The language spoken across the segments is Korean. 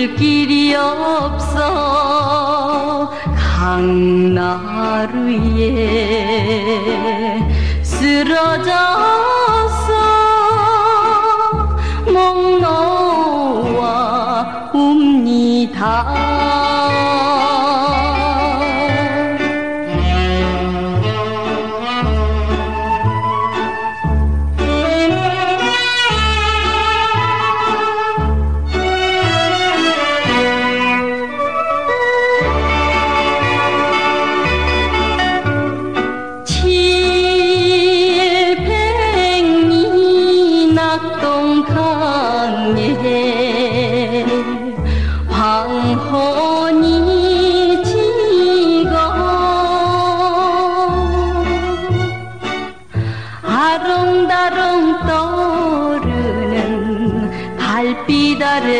갈 길이 없어 강날 위에 쓰러져서 목 놓아 웁니다. 낙동강에 황혼이 지고 아롱다롱 떠오르는 달빛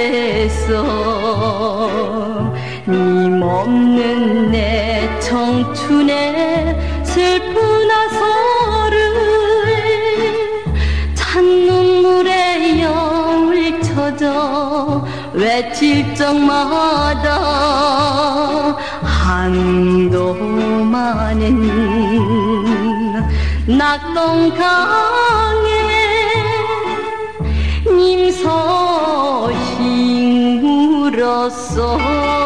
아래서 님없는 내 청춘의 슬픈 하소를 찬눈물에 영을 쳐져 외칠 적마다 한도만은 낙동강에 님 소식 물었소.